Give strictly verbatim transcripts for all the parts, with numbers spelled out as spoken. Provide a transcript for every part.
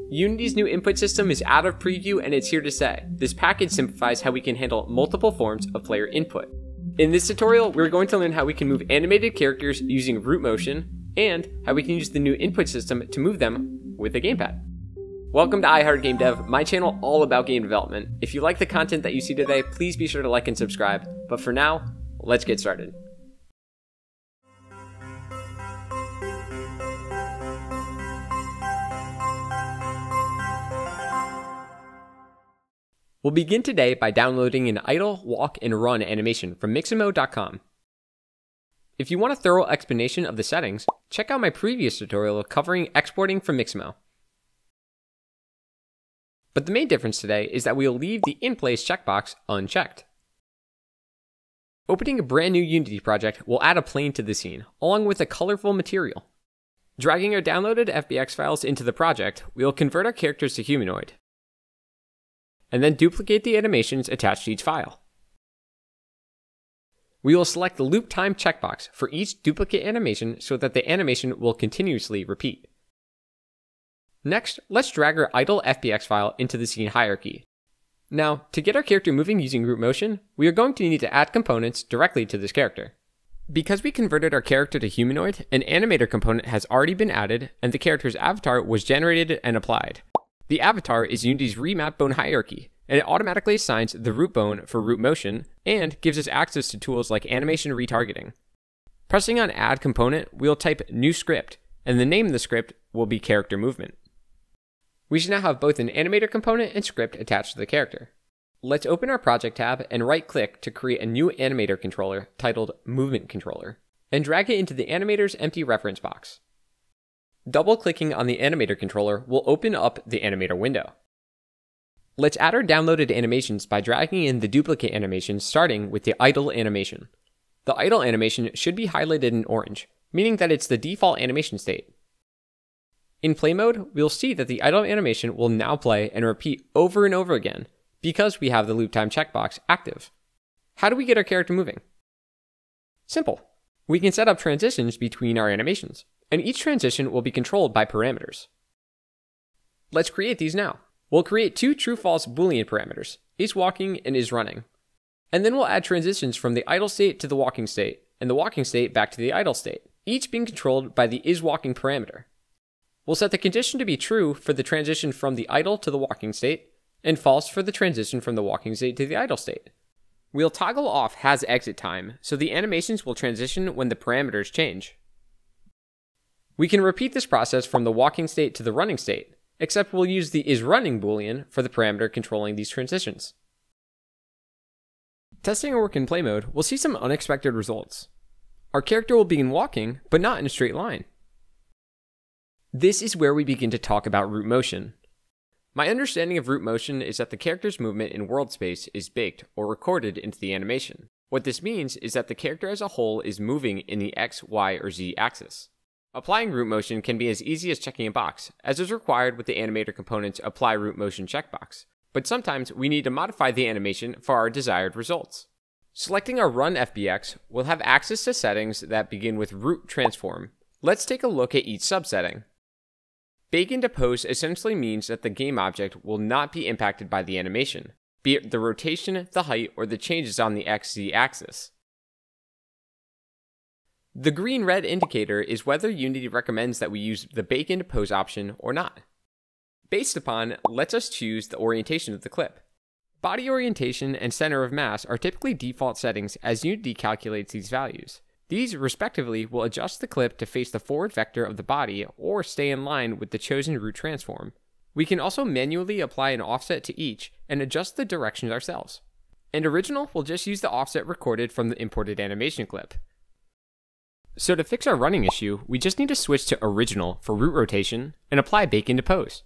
Unity's new input system is out of preview and it's here to stay. This package simplifies how we can handle multiple forms of player input. In this tutorial, we're going to learn how we can move animated characters using root motion, and how we can use the new input system to move them with a gamepad. Welcome to iHeartGameDev, my channel all about game development. If you like the content that you see today, please be sure to like and subscribe. But for now, let's get started. We'll begin today by downloading an idle, walk, and run animation from Mixamo dot com. If you want a thorough explanation of the settings, check out my previous tutorial covering exporting from Mixamo. But the main difference today is that we'll leave the In Place checkbox unchecked. Opening a brand new Unity project will add a plane to the scene, along with a colorful material. Dragging our downloaded F B X files into the project, we will convert our characters to humanoid, and then duplicate the animations attached to each file. We will select the loop time checkbox for each duplicate animation so that the animation will continuously repeat. Next, let's drag our idle F B X file into the scene hierarchy. Now, to get our character moving using root motion, we are going to need to add components directly to this character. Because we converted our character to humanoid, an animator component has already been added and the character's avatar was generated and applied. The avatar is Unity's remap bone hierarchy, and it automatically assigns the root bone for root motion and gives us access to tools like animation retargeting. Pressing on Add Component, we'll type New Script, and the name of the script will be Character Movement. We should now have both an animator component and script attached to the character. Let's open our Project tab and right-click to create a new animator controller titled Movement Controller, and drag it into the animator's empty reference box. Double-clicking on the animator controller will open up the animator window. Let's add our downloaded animations by dragging in the duplicate animation starting with the idle animation. The idle animation should be highlighted in orange, meaning that it's the default animation state. In play mode, we'll see that the idle animation will now play and repeat over and over again because we have the loop time checkbox active. How do we get our character moving? Simple. We can set up transitions between our animations, and each transition will be controlled by parameters. Let's create these now. We'll create two true-false Boolean parameters, is walking and is running. And then we'll add transitions from the idle state to the walking state, and the walking state back to the idle state, each being controlled by the is walking parameter. We'll set the condition to be true for the transition from the idle to the walking state, and false for the transition from the walking state to the idle state. We'll toggle off has exit time, so the animations will transition when the parameters change. We can repeat this process from the walking state to the running state, except we'll use the isRunning boolean for the parameter controlling these transitions. Testing our work in play mode, we'll see some unexpected results. Our character will begin walking, but not in a straight line. This is where we begin to talk about root motion. My understanding of root motion is that the character's movement in world space is baked or recorded into the animation. What this means is that the character as a whole is moving in the X, Y, or Z axis. Applying root motion can be as easy as checking a box, as is required with the animator component's Apply Root Motion checkbox, but sometimes we need to modify the animation for our desired results. Selecting our Run F B X, we'll have access to settings that begin with Root Transform. Let's take a look at each subsetting. Bake into pose essentially means that the game object will not be impacted by the animation, be it the rotation, the height, or the changes on the X Z axis. The green-red indicator is whether Unity recommends that we use the Bake into Pose option or not. Based upon lets us choose the orientation of the clip. Body orientation and center of mass are typically default settings as Unity calculates these values. These, respectively, will adjust the clip to face the forward vector of the body or stay in line with the chosen root transform. We can also manually apply an offset to each and adjust the directions ourselves. And original will just use the offset recorded from the imported animation clip. So to fix our running issue, we just need to switch to original for root rotation and apply Bake into Pose.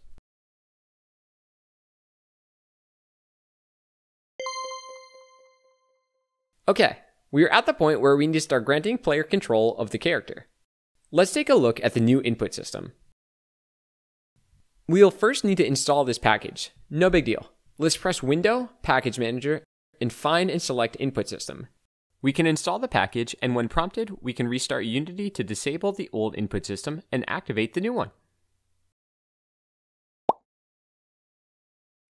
Okay, we are at the point where we need to start granting player control of the character. Let's take a look at the new input system. We'll first need to install this package. No big deal. Let's press Window, Package Manager, and find and select Input System. We can install the package, and when prompted, we can restart Unity to disable the old input system and activate the new one.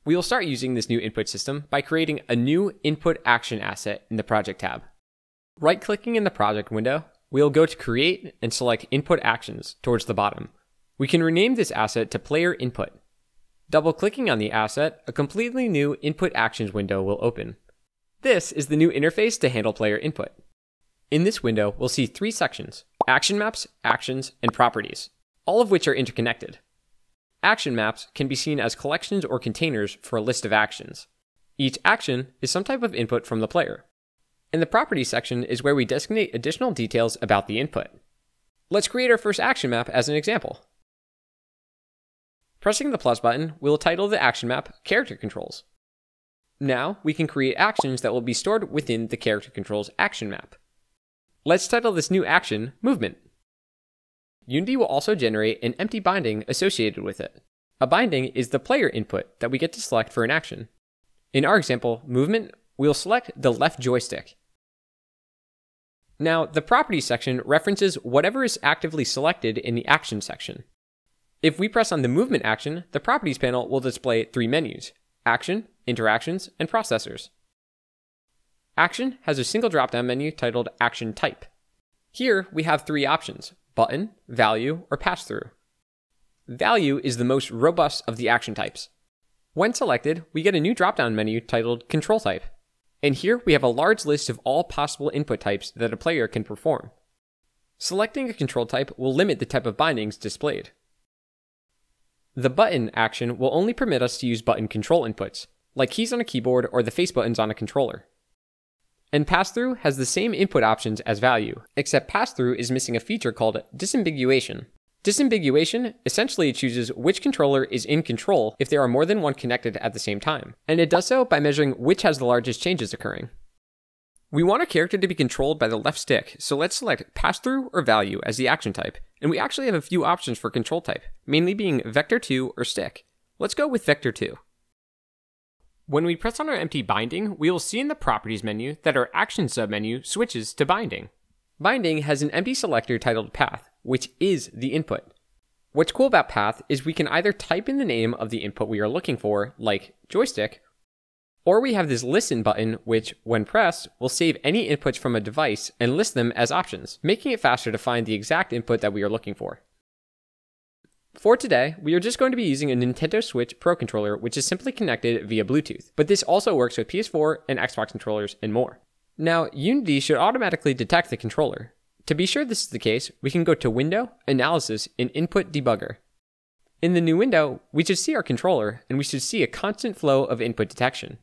We will start using this new input system by creating a new input action asset in the project tab. Right-clicking in the project window, we'll go to Create and select Input Actions towards the bottom. We can rename this asset to Player Input. Double-clicking on the asset, a completely new Input Actions window will open. This is the new interface to handle player input. In this window, we'll see three sections: Action Maps, Actions, and Properties, all of which are interconnected. Action maps can be seen as collections or containers for a list of actions. Each action is some type of input from the player. And the Properties section is where we designate additional details about the input. Let's create our first action map as an example. Pressing the plus button, we'll title the action map Character Controls. Now, we can create actions that will be stored within the Character Controls action map. Let's title this new action Movement. Unity will also generate an empty binding associated with it. A binding is the player input that we get to select for an action. In our example, Movement, we'll select the left joystick. Now, the Properties section references whatever is actively selected in the Action section. If we press on the Movement action, the Properties panel will display three menus: Action, Interactions, and Processors. Action has a single drop-down menu titled Action Type. Here, we have three options: Button, Value, or Pass-Through. Value is the most robust of the action types. When selected, we get a new drop-down menu titled Control Type. And here we have a large list of all possible input types that a player can perform. Selecting a control type will limit the type of bindings displayed. The button action will only permit us to use button control inputs, like keys on a keyboard or the face buttons on a controller. And pass-through has the same input options as value, except pass-through is missing a feature called disambiguation. Disambiguation essentially chooses which controller is in control if there are more than one connected at the same time, and it does so by measuring which has the largest changes occurring. We want our character to be controlled by the left stick, so let's select pass-through or value as the action type, and we actually have a few options for control type, mainly being vector two or stick. Let's go with vector two. When we press on our empty binding, we will see in the Properties menu that our Action submenu switches to Binding. Binding has an empty selector titled Path, which is the input. What's cool about Path is we can either type in the name of the input we are looking for, like joystick, or we have this Listen button which, when pressed, will save any inputs from a device and list them as options, making it faster to find the exact input that we are looking for. For today, we are just going to be using a Nintendo Switch Pro controller which is simply connected via Bluetooth, but this also works with P S four and Xbox controllers and more. Now, Unity should automatically detect the controller. To be sure this is the case, we can go to Window, Analysis, and Input Debugger. In the new window, we should see our controller, and we should see a constant flow of input detection.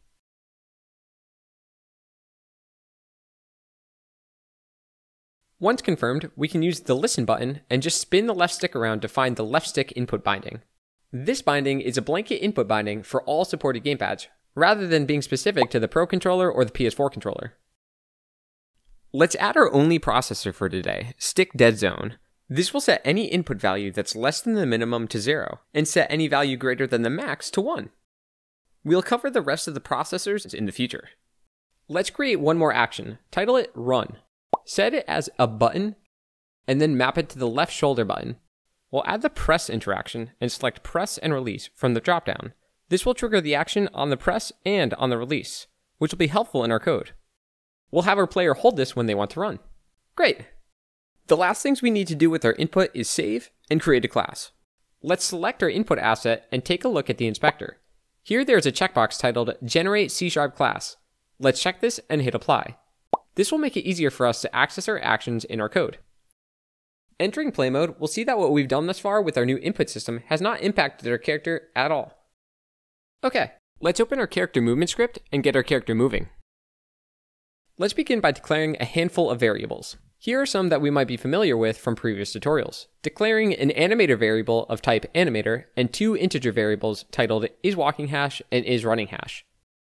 Once confirmed, we can use the Listen button and just spin the left stick around to find the left stick input binding. This binding is a blanket input binding for all supported gamepads, rather than being specific to the Pro controller or the P S four controller. Let's add our only processor for today, Stick Dead Zone. This will set any input value that's less than the minimum to zero, and set any value greater than the max to one. We'll cover the rest of the processors in the future. Let's create one more action, title it Run. Set it as a button, and then map it to the left shoulder button. We'll add the press interaction and select press and release from the dropdown. This will trigger the action on the press and on the release, which will be helpful in our code. We'll have our player hold this when they want to run. Great! The last things we need to do with our input is save and create a class. Let's select our input asset and take a look at the inspector. Here there's a checkbox titled Generate C Sharp Class. Let's check this and hit apply. This will make it easier for us to access our actions in our code. Entering play mode, we'll see that what we've done thus far with our new input system has not impacted our character at all. Okay, let's open our character movement script and get our character moving. Let's begin by declaring a handful of variables. Here are some that we might be familiar with from previous tutorials. Declaring an animator variable of type animator and two integer variables titled isWalkingHash and isRunningHash.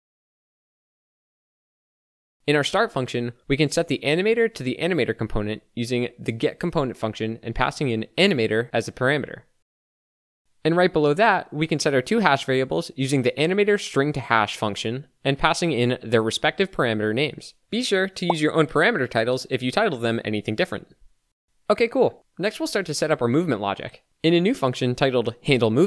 In our start function, we can set the animator to the animator component using the getComponent function and passing in animator as a parameter. And right below that, we can set our two hash variables using the animator string to hash function and passing in their respective parameter names. Be sure to use your own parameter titles if you title them anything different. Okay, cool. Next we'll start to set up our movement logic. In a new function titled handleMovement,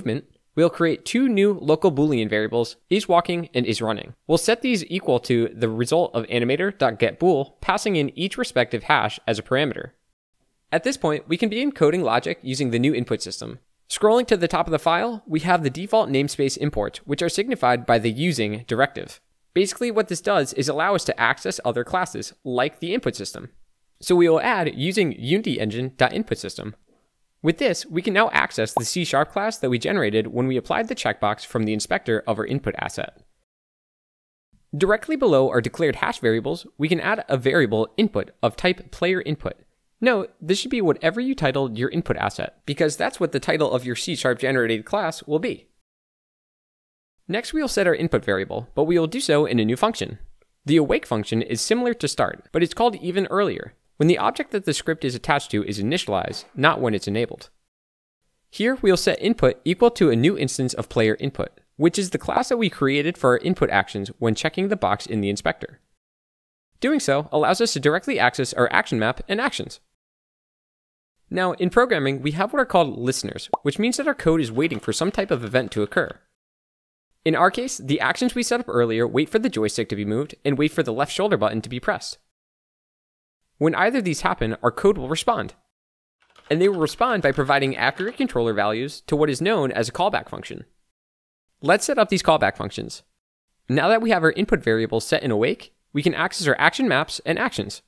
we'll create two new local Boolean variables, isWalking and isRunning. We'll set these equal to the result of animator.getBool, passing in each respective hash as a parameter. At this point, we can begin coding logic using the new input system. Scrolling to the top of the file, we have the default namespace imports, which are signified by the using directive. Basically, what this does is allow us to access other classes, like the input system. So we will add using unityengine.inputSystem. With this, we can now access the C Sharp class that we generated when we applied the checkbox from the inspector of our input asset. Directly below our declared hash variables, we can add a variable input of type player input. Note, this should be whatever you titled your input asset, because that's what the title of your C Sharp generated class will be. Next, we will set our input variable, but we will do so in a new function. The awake function is similar to start, but it's called even earlier, when the object that the script is attached to is initialized, not when it's enabled. Here, we'll set input equal to a new instance of player input, which is the class that we created for our input actions when checking the box in the inspector. Doing so allows us to directly access our action map and actions. Now, in programming, we have what are called listeners, which means that our code is waiting for some type of event to occur. In our case, the actions we set up earlier wait for the joystick to be moved and wait for the left shoulder button to be pressed. When either of these happen, our code will respond. And they will respond by providing accurate controller values to what is known as a callback function. Let's set up these callback functions. Now that we have our input variables set in awake, we can access our action maps and actions.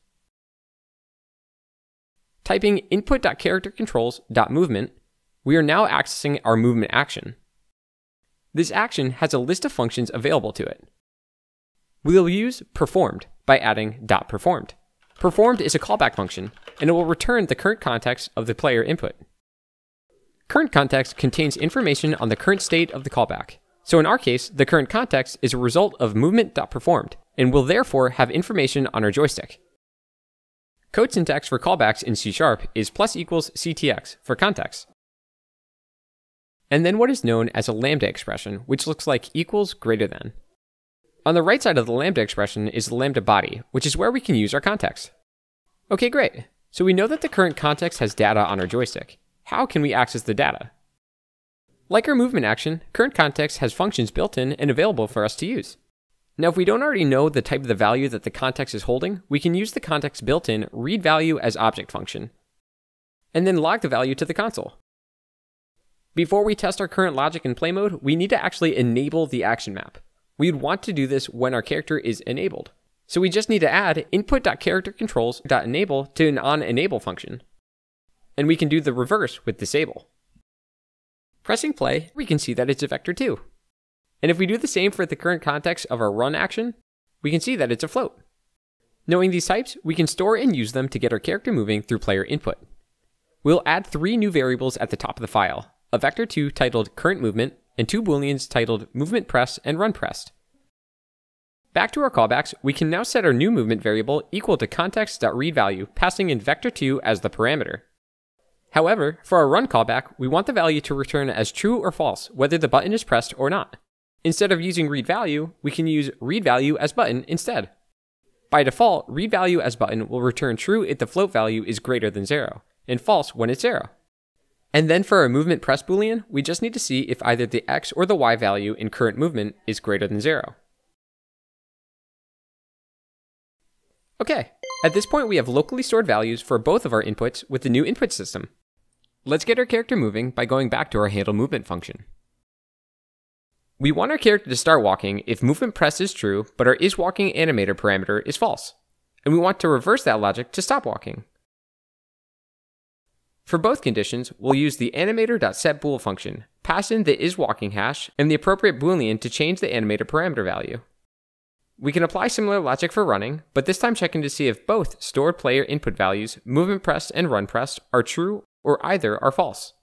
Typing input.charactercontrols.movement, we are now accessing our movement action. This action has a list of functions available to it. We will use performed by adding .performed. Performed is a callback function, and it will return the current context of the player input. Current context contains information on the current state of the callback. So in our case, the current context is a result of movement.performed, and will therefore have information on our joystick. Code syntax for callbacks in C Sharp is plus equals C T X for context. And then what is known as a lambda expression, which looks like equals greater than. On the right side of the lambda expression is the lambda body, which is where we can use our context. Okay, great. So we know that the current context has data on our joystick. How can we access the data? Like our movement action, current context has functions built in and available for us to use. Now, if we don't already know the type of the value that the context is holding, we can use the context built-in readValueAsObject function, and then log the value to the console. Before we test our current logic in play mode, we need to actually enable the action map. We would want to do this when our character is enabled. So we just need to add input.charactercontrols.enable to an onEnable function. And we can do the reverse with disable. Pressing play, we can see that it's a vector two. And if we do the same for the current context of our run action, we can see that it's a float. Knowing these types, we can store and use them to get our character moving through player input. We'll add three new variables at the top of the file, a vector two titled current movement, and two booleans titled movement press and run pressed. Back to our callbacks, we can now set our new movement variable equal to context.readValue, passing in vector two as the parameter. However, for our run callback, we want the value to return as true or false, whether the button is pressed or not. Instead of using readValue, we can use readValueAsButton instead. By default, readValueAsButton will return true if the float value is greater than zero, and false when it's zero. And then for our movement press boolean, we just need to see if either the x or the y value in current movement is greater than zero. Okay, at this point we have locally stored values for both of our inputs with the new input system. Let's get our character moving by going back to our handle movement function. We want our character to start walking if movement press is true, but our isWalking animator parameter is false. And we want to reverse that logic to stop walking. For both conditions, we'll use the animator.setBool function, pass in the isWalking hash, and the appropriate boolean to change the animator parameter value. We can apply similar logic for running, but this time checking to see if both stored player input values, movement pressed and run pressed, are true or either are false.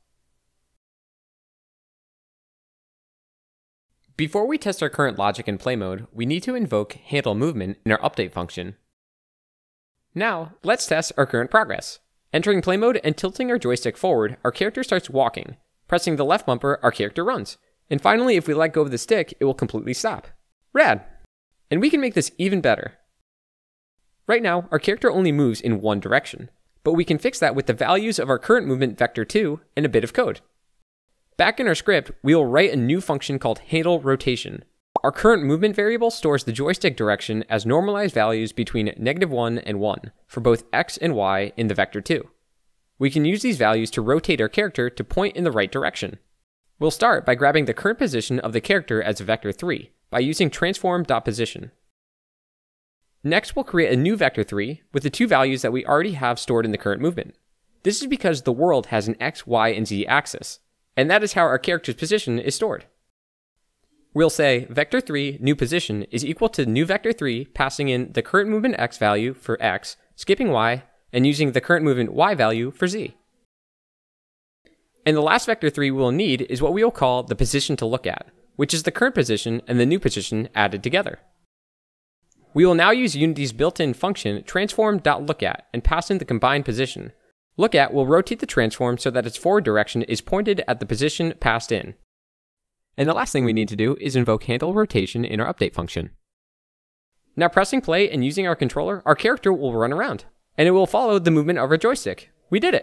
Before we test our current logic in play mode, we need to invoke handleMovement in our update function. Now, let's test our current progress. Entering play mode and tilting our joystick forward, our character starts walking. Pressing the left bumper, our character runs. And finally, if we let go of the stick, it will completely stop. Rad! And we can make this even better. Right now, our character only moves in one direction, but we can fix that with the values of our current movement vector two and a bit of code. Back in our script, we will write a new function called handle rotation. Our current movement variable stores the joystick direction as normalized values between negative one and one for both x and y in the vector two. We can use these values to rotate our character to point in the right direction. We'll start by grabbing the current position of the character as vector three by using transform.position. Next, we'll create a new vector three with the two values that we already have stored in the current movement. This is because the world has an x, y, and z axis, and that is how our character's position is stored. We'll say vector three new position is equal to new vector three passing in the current movement x value for x, skipping y, and using the current movement y value for z. And the last vector three we'll need is what we will call the position to look at, which is the current position and the new position added together. We will now use Unity's built-in function transform.lookAt and pass in the combined position. LookAt will rotate the transform so that its forward direction is pointed at the position passed in. And the last thing we need to do is invoke handle rotation in our update function. Now pressing play and using our controller, our character will run around, and it will follow the movement of our joystick. We did it!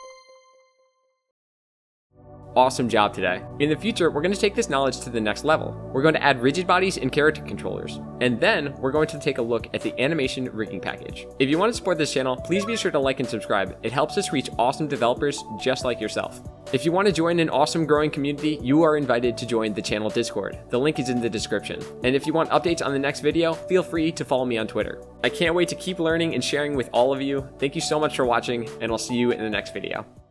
Awesome job today. In the future, we're going to take this knowledge to the next level. We're going to add rigid bodies and character controllers, and then we're going to take a look at the animation rigging package. If you want to support this channel, please be sure to like and subscribe. It helps us reach awesome developers just like yourself. If you want to join an awesome growing community, you are invited to join the channel Discord. The link is in the description. And if you want updates on the next video, feel free to follow me on Twitter. I can't wait to keep learning and sharing with all of you. Thank you so much for watching, and I'll see you in the next video.